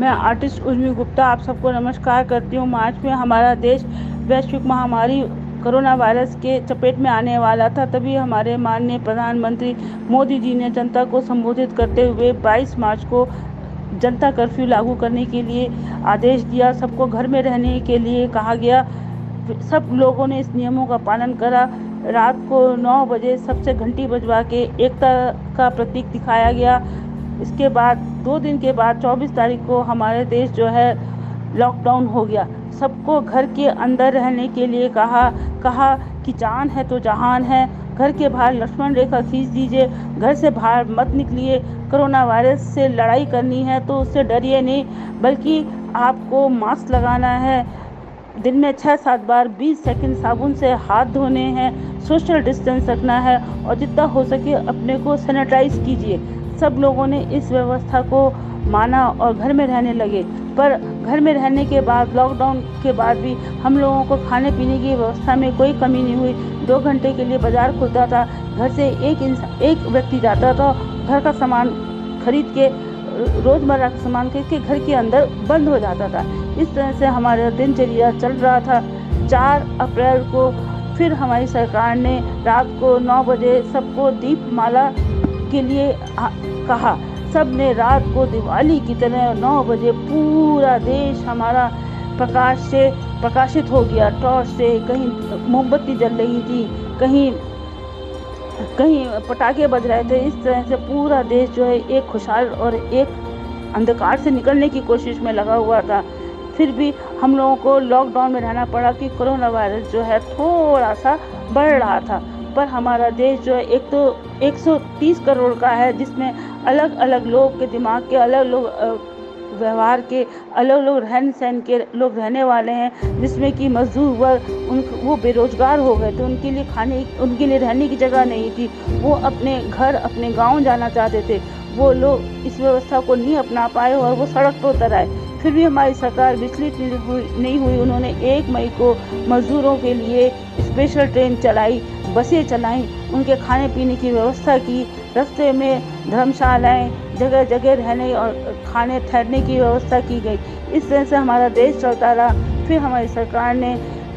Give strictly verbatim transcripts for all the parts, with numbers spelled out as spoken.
मैं आर्टिस्ट उर्मी गुप्ता आप सबको नमस्कार करती हूँ। मार्च में हमारा देश वैश्विक महामारी कोरोना वायरस के चपेट में आने वाला था, तभी हमारे माननीय प्रधानमंत्री मोदी जी ने जनता को संबोधित करते हुए बाईस मार्च को जनता कर्फ्यू लागू करने के लिए आदेश दिया। सबको घर में रहने के लिए कहा गया। सब लोगों ने इस नियमों का पालन करा। रात को नौ बजे सबसे घंटी बजवा के एकता का प्रतीक दिखाया गया। इसके बाद दो दिन के बाद चौबीस तारीख को हमारे देश जो है लॉकडाउन हो गया। सबको घर के अंदर रहने के लिए कहा कहा कि जान है तो जहान है। घर के बाहर लक्ष्मण रेखा खींच दीजिए, घर से बाहर मत निकलिए। कोरोना वायरस से लड़ाई करनी है तो उससे डरिए नहीं, बल्कि आपको मास्क लगाना है। दिन में छः सात बार बीस सेकंड साबुन से हाथ धोने हैं, सोशल डिस्टेंस रखना है और जितना हो सके अपने को सैनिटाइज कीजिए। सब लोगों ने इस व्यवस्था को माना और घर में रहने लगे। पर घर में रहने के बाद लॉकडाउन के बाद भी हम लोगों को खाने पीने की व्यवस्था में कोई कमी नहीं हुई। दो घंटे के लिए बाज़ार खुलता था, घर से एक इंसान एक व्यक्ति जाता था, घर का सामान खरीद के रोज़मर्रा का सामान खरीद के घर के अंदर बंद हो जाता था। इस तरह से हमारा दिनचर्या चल रहा था। चार अप्रैल को फिर हमारी सरकार ने रात को नौ बजे सबको दीपमाला के लिए कहा। सब ने रात को दिवाली की तरह नौ बजे पूरा देश हमारा प्रकाश से प्रकाशित हो गया। टॉर्च से कहीं मोमबत्ती जल रही थी, कहीं कहीं पटाखे बज रहे थे। इस तरह से पूरा देश जो है एक खुशहाल और एक अंधकार से निकलने की कोशिश में लगा हुआ था। फिर भी हम लोगों को लॉकडाउन में रहना पड़ा कि कोरोना वायरस जो है थोड़ा सा बढ़ रहा था। पर हमारा देश जो है एक तो एक सौ तीस करोड़ का है, जिसमें अलग अलग लोग के दिमाग के अलग लोग व्यवहार के अलग लोग रहन सहन के लोग रहने वाले हैं, जिसमें कि मजदूर वर्ग उन वो बेरोजगार हो गए थे। उनके लिए खाने उनके लिए रहने की जगह नहीं थी। वो अपने घर अपने गांव जाना चाहते थे। वो लोग इस व्यवस्था को नहीं अपना पाए और वो सड़क पर उतर आए। फिर भी हमारी सरकार विचलित नहीं हुई। उन्होंने एक मई को मजदूरों के लिए स्पेशल ट्रेन चलाई, बसें चलाई, उनके खाने पीने की व्यवस्था की। रास्ते में धर्मशालाएं, जगह जगह रहने और खाने ठहरने की व्यवस्था की गई। इस तरह से हमारा देश चलता रहा। फिर हमारी सरकार ने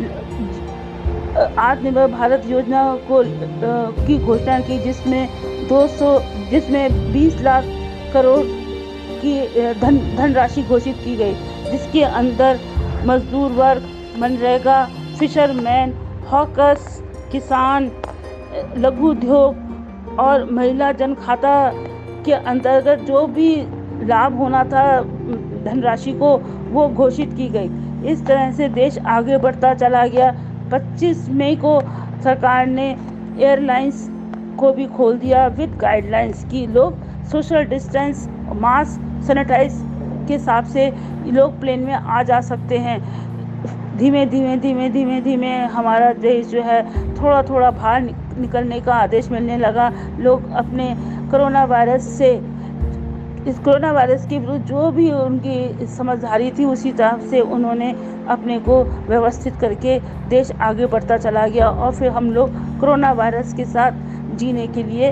आत्मनिर्भर भारत योजना को की घोषणा की, जिसमें दो सौ जिसमें बीस लाख करोड़ की धन धनराशि घोषित की गई, जिसके अंदर मजदूर वर्ग, मनरेगा, फिशरमैन, हॉकर्स, किसान, लघु उद्योग और महिला जन खाता के अंतर्गत जो भी लाभ होना था धनराशि को, वो घोषित की गई। इस तरह से देश आगे बढ़ता चला गया। पच्चीस मई को सरकार ने एयरलाइंस को भी खोल दिया विद गाइडलाइंस कि लोग सोशल डिस्टेंस, मास्क, सैनिटाइज के हिसाब से लोग प्लेन में आ जा सकते हैं। धीमे धीमे धीमे धीमे धीमे हमारा देश जो है थोड़ा थोड़ा बाहर निकलने का आदेश मिलने लगा। लोग अपने कोरोना वायरस से इस कोरोना वायरस के विरुद्ध जो भी उनकी समझदारी थी, उसी तरह से उन्होंने अपने को व्यवस्थित करके देश आगे बढ़ता चला गया। और फिर हम लोग कोरोना वायरस के साथ जीने के लिए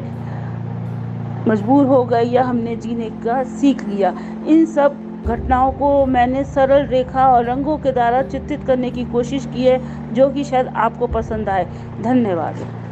मजबूर हो गए या हमने जीने का सीख लिया। इन सब घटनाओं को मैंने सरल रेखा और रंगों के द्वारा चित्रित करने की कोशिश की है, जो कि शायद आपको पसंद आए। धन्यवाद।